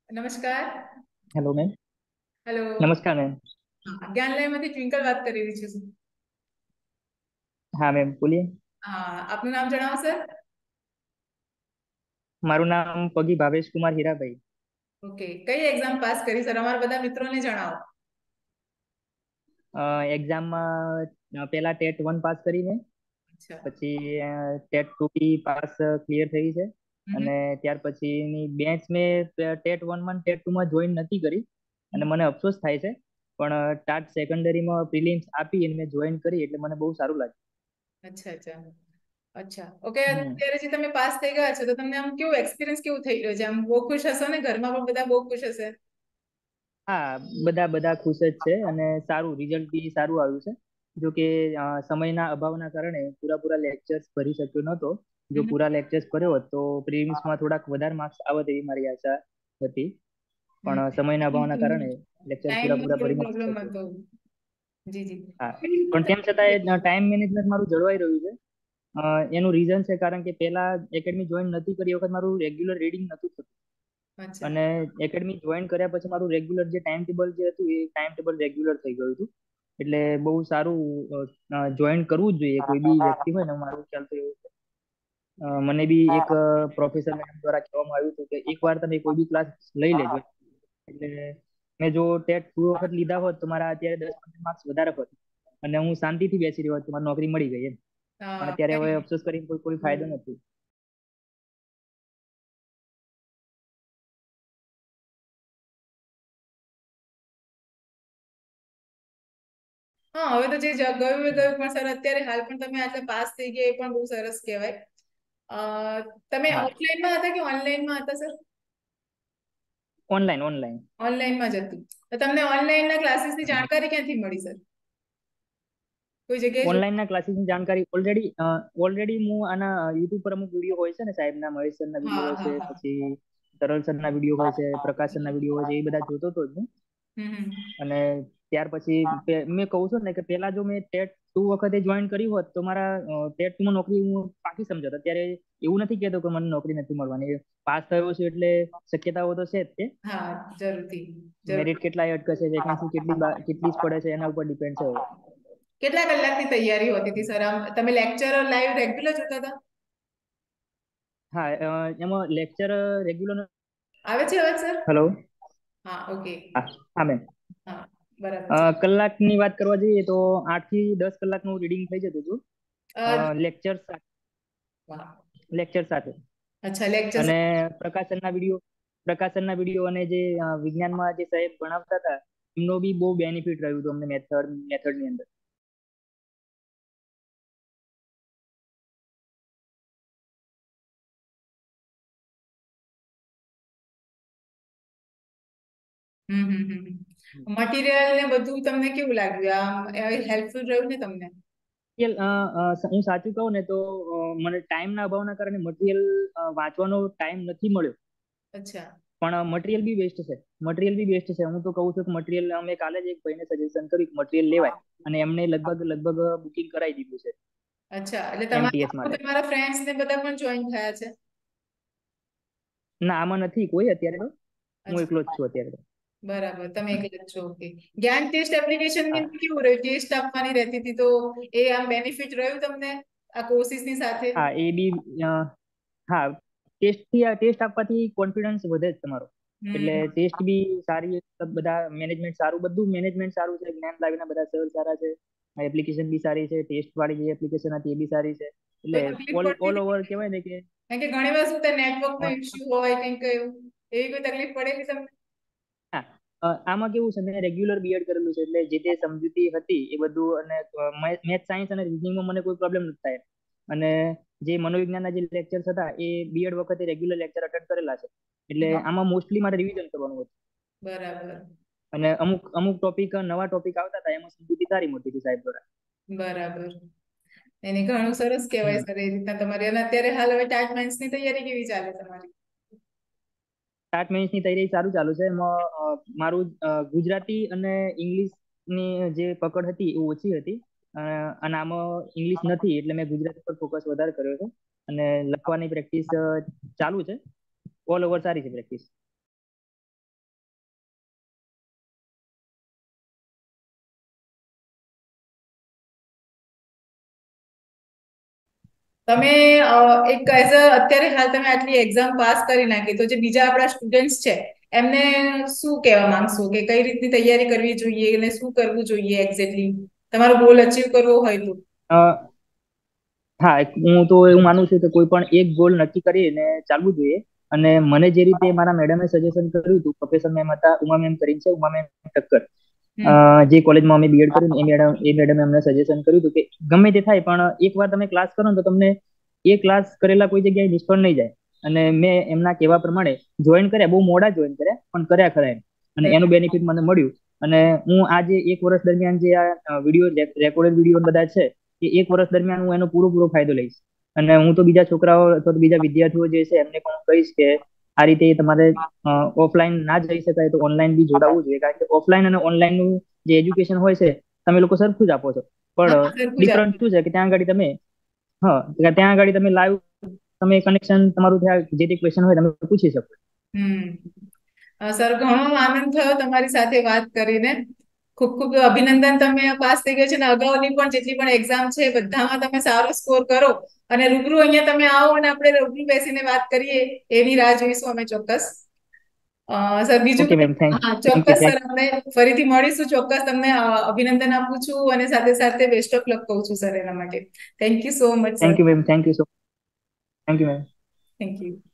નમસ્કાર. Hello ma'am. Hello. નમસ્કાર ma'am. હા, જ્ઞાનલયમાંથી ટ્વિંકલ વાત કરી રહી છું. હા મેમ બોલીએ. હા, આપનું નામ જણાવો સર. મારું નામ પગી ભાવેશ કુમાર હીરાભાઈ. ઓકે, કઈ એક્ઝામ પાસ કરી સર? અમારા બધા મિત્રોને જણાવો. એક્ઝામમાં પહેલા ટેટ 1 પાસ કરી મેં. અચ્છા. પછી ટેટ 2 બી પાસ ક્લિયર થઈ છે. હમ. અને ત્યાર પછીની બેચ મેં ટેટ 1 માં ટેટ 2 માં જોઈન નથી કરી. અને મને અફસોસ થાય છે. પણ ટાટ સેકન્ડરીમાં પ્રિલિમ્સ આપી અને મેં જોઈન કરી એટલે મને બહુ સારું લાગ્યું. અચ્છા અચ્છા. અચ્છા, ઓકે. હમ. અત્યારે જે તમે પાસ થઈ ગયા છો તો તમને આમ કેવું એક્સપિરિયન્સ કેવું થઈ રહ્યો છે? આમ બહુ ખુશ હશો ને? ઘરમાં પણ બધા બહુ ખુશ હશે. હા, બધા બધા ખુશ જ છે અને સારું રિઝલ્ટ બી સારું આવ્યું છે. જો કે સમયના અભાવના કારણે પૂરા લેક્ચર્સ ભરી શક્યો નહોતો. જો હમ. પૂરા લેક્ચર્સ ભર્યો હોત તો પ્રિલિમ્સમાં થોડાક વધારે માર્ક્સ આવત એવી મારી આશા હતી. હમ. પણ સમયના અભાવના કારણે લેક્ચર ટાઈમનો પૂરા થોડો ભરી નથી પ્રોબ્લેમ શક્યો. હતો. જી જી. હા, પણ તેમ છતાંય ટાઈમ મેનેજમેન્ટ મારું જળવાઈ રહ્યું છે. એનું રીઝન છે કારણ કે પહેલા એકેડમી જોઈન નથી કરી એ વખત મારું રેગ્યુલર રીડિંગ નતું થતું. અચ્છા. અને એકેડમી જોઈન કર્યા પછી મારું રેગ્યુલર જે ટાઈમ ટેબલ જે હતું એ ટાઈમ ટેબલ રેગ્યુલર થઈ ગયું હતું. એટલે બહુ સારું જોઈન કરવું જ જોઈએ કોઈ બી વ્યક્તિ હોય ને, મારું ખ્યાલ તો એવું છે. મને બી એક પ્રોફેસર મેડમ દ્વારા કહેવામાં આવ્યું હતું કે એકવાર તમે કોઈ બી ક્લાસ લઈ લેજો. એટલે મેં જો ટેટ 2 વખત લીધા હોત તો મારા અત્યારે 10-15 માર્ક્સ વધારે હોત અને હું શાંતિથી બેસી રહ્યો હોત તો મારી નોકરી મળી ગઈ એમ. પણ અત્યારે હવે હા. અફસોસ કરીને કોઈ ફાયદો નથી. હા, હવે તો જે ગયું એ ગયું, પણ સર અત્યારે હાલ પણ તમે આટલા પાસ થઈ ગયા એ પણ બહુ સરસ કહેવાય. અ, તમે હા, ઓફલાઈનમાં હતા કે ઓનલાઈનમાં હતા સર? Online online. ઓનલાઈનમાં જ હતું. તો તમને ઓનલાઈનના ક્લાસીસની જાણકારી ક્યાંથી મળી સર? કોઈ જગ્યાએ જો. ઓનલાઈનના ક્લાસીસની જાણકારી ઓલરેડી હું આના યુટ્યુબ પર અમુક વિડીયો હોય છે ને, સાહેબના મહેશ સરના વિડીયો હા હોય હા છે, હા. પછી તરલ સરના વિડીયો હોય છે, પ્રકાશ સરના વિડીયો હોય છે, એ બધા જોતો હતો જ હું. હમ. અને ત્યાર પછી મેં કહું છું ને કે પેલા જો મેં ટેટ 2 વખતે જોઈન કર્યું હોત તો મારા ટેટ 2 માં નોકરી હું પાકી સમજત. અત્યારે એવું નથી કહેતો કે મને નોકરી નથી મળવાની. પાસ થયો છું એટલે શક્યતાઓ તો છે જ તે. હા, જરૂરથી. જરૂર. મેરિટ કેટલાય અટકશે, વેકેન્સી કેટલી જ પડે છે એના ઉપર ડિપેન્ડ છે હવે. કેટલા કલાકની તૈયારી હોતી હતી સર? આમ તમે લેક્ચર લાઈવ રેગ્યુલર જોતા હતા? હા, એમાં લેક્ચર રેગ્યુલર. આવે છે અવાજ સર? હેલો. હા, ઓકે. હા. હા મેમ. હા, બરાબર છે. કલાકની વાત કરવા જઈએ તો 8 થી 10 કલાકનું રીડિંગ થઈ જતું હતું. અ, લેક્ચર વાહ. લેક્ચર સાથે. અચ્છા, લેક્ચર. અને પ્રકાશનના વિડીયો અને જે વિજ્ઞાનમાં જે સાહેબ ભણાવતા હતા એમનો બી બહુ બેનિફિટ રહ્યું હતું અમને મેથડની અંદર. મટીરિયલ ને બધું તમને કેવું લાગ્યું? આમ હેલ્પફુલ રહ્યું ને તમને? હું સાચું કહું ને તો મને ટાઈમના અભાવના કારણે મટીરિયલ વાંચવાનો ટાઈમ નથી મળ્યો. અચ્છા. પણ મટીરિયલ બી બેસ્ટ છે. મટીરિયલ બી બેસ્ટ છે. હું તો કહું છું કે મટીરિયલ અમે કાલે જ એક ભાઈને સજેશન કર્યું કે મટીરિયલ લેવાય. અને એમને લગભગ બુકિંગ કરાવી દીધું છે અચ્છા, એટલે એમટીએસ તમારા માટે. તમારા ફ્રેન્ડ્સ ને બધા પણ જોઈન થયા છે? ના, આમાં નથી કોઈ અત્યારે તો. હું અચ્છા. એકલો જ છું અત્યારે તો. બરાબર, તમે હમ. એકલા જ છો. ઓકે. જ્ઞાન ટેસ્ટ એપ્લિકેશન ની હા. અંદર કેવું રહ્યું? ટેસ્ટ આપવાની રહેતી હતી તો એ આમ બેનિફિટ રહ્યું તમને આ કોર્સિસ ની સાથે? હા, એ બી હા, ટેસ્ટ આપવાથી કોન્ફિડન્સ વધે જ તમારો. એટલે હમ. ટેસ્ટ બી સારી, બધા મેનેજમેન્ટ સારું, બધું મેનેજમેન્ટ સારું છે. જ્ઞાન લાવીના બધા સર સારા છે. એપ્લિકેશન બી સારી છે. ટેસ્ટ વાળી જે એપ્લિકેશન હતી એ બી સારી છે. એટલે કોઈ તકલીફ પડતી ઓલ હતી? ઓવર કહેવાય ને કે કારણ કે ઘણી વાર શું થાય, નેટવર્ક નો અ, ઇશ્યુ હોય કંઈક એવું, એવી કોઈ તકલીફ પડેલી તમને? હા, આમાં કેવું છે, મેં રેગ્યુલર બીએડ કરેલું છે એટલે જે તે સમજૂતી હતી એ બધું. અને મેથ સાયન્સ અને રીઝનિંગમાં મને કોઈ પ્રોબ્લેમ નથી થાય. અને જે મનોવિજ્ઞાનના જે લેક્ચર્સ હતા એ બીએડ વખતે રેગ્યુલર લેક્ચર અટેન્ડ કરેલા છે. એટલે હા. આમાં મોસ્ટલી મારે રિવિઝન કરવાનું હતું. બરાબર. અને અમુક અમુક નવા ટોપિક આવતા હતા એમાં સમજૂતી સારી મળતી હતી સાહેબ દ્વારા. બરાબર. એની ઘણું સરસ કહેવાય હમ. સર, એ રીતના તમારી. અને અત્યારે હાલ હવે ટાટ ની તૈયારી કેવી ચાલે તમારી? ટાટ મેઇન્સની તૈયારી સારું ચાલુ છે. એમાં મારું ગુજરાતી અને ઇંગ્લિશની જે પકડ હતી એ ઓછી હતી. અને આમાં ઇંગ્લિશ નથી એટલે મેં ગુજરાતી પર ફોકસ વધારે કર્યો છે. અને લખવાની પ્રેક્ટિસ ચાલુ છે. ઓલ ઓવર સારી છે પ્રેક્ટિસ. તમે એક એઝ અ અત્યારે હાલ તમે આટલી એક્ઝામ પાસ કરી નાખી, તો જે બીજા આપણા સ્ટુડન્ટ્સ છે એમને શું કહેવા માંગશો કે કઈ રીતની તૈયારી કરવી જોઈએ અને શું કરવું જોઈએ એક્ઝેક્ટલી તમારો ગોલ અચીવ કરવો હોય તો? હા, હું તો એવું માનું છું કે કોઈ પણ એક ગોલ નક્કી કરીને ચાલવું જોઈએ. અને મને જે રીતે મારા મેડમે સજેશન કર્યું હતું, પ્રોફેસર મેમ હતા, ઉમા મેમ કરીને છે, ઉમા મેમ ઠક્કર, હમ. જે કોલેજમાં અમે બીએડ કર્યું ને, એ મેડમે અમને સજેશન કર્યું હતું કે ગમે તે થાય પણ એકવાર તમે ક્લાસ કરો ને તો તમને એ ક્લાસ કરેલા કોઈ જગ્યાએ નિષ્ફળ નહીં જાય. અને મેં એમના કહેવા પ્રમાણે જોઈન કર્યા, બહુ મોડા જોઈન કર્યા પણ કર્યા ખરા એમ. અને હમ. એનું બેનિફિટ મને મળ્યું. અને હું આજે એક વર્ષ દરમિયાન જે આ વિડીયો રેકોર્ડેડ વિડીયો બધા છે, એ એક વર્ષ દરમિયાન હું એનો પૂરો ફાયદો લઈશ. અને હું તો બીજા છોકરાઓ અથવા તો બીજા વિદ્યાર્થીઓ જે છે એમને પણ કહીશ કે આ રીતે તમારે ઓફલાઈન ના જઈ શકાય તો ઓનલાઈન બી જોડાવવું જોઈએ. કારણ કે ઓફલાઈન અને ઓનલાઈન નું જે એજ્યુકેશન હોય છે તમે લોકો સરખું જ આપો છો, પણ હા, સરખું જ ડિફરન્સ આપવું. શું છે કે ત્યાં આગળ તમે ત્યાં આગળ તમે લાઈવ તમે કનેક્શન તમારું ત્યાં જે તે ક્વેશ્ચન હોય તમે પૂછી શકો. સર, ઘણો આનંદ થયો તમારી સાથે વાત કરીને. ખૂબ ખૂબ અભિનંદન, તમે પાસ થઈ ગયા છે અને અગાઉની પણ જેટલી પણ એક્ઝામ છે બધામાં તમે સારો સ્કોર કરો અને રૂબરૂ અહીંયા તમે આવો અને આપણે રૂબરૂ બેસીને વાત કરીએ એની રાહ જોઈશું અમે ચોક્કસ. સર, બીજું ઓકે કંઈ? મેમ, થેન્ક હા, થેન્ક યુ ચોક્કસ થેન્ક સર, આપણે ફરીથી મળીશું. ચોક્કસ તમને અભિનંદન આપું છું અને સાથે સાથે બેસ્ટ ઓફ લક કહું છું સર એના માટે. Thank you so much sir. Thank you ma'am, thank you so thank you ma'am. Thank you.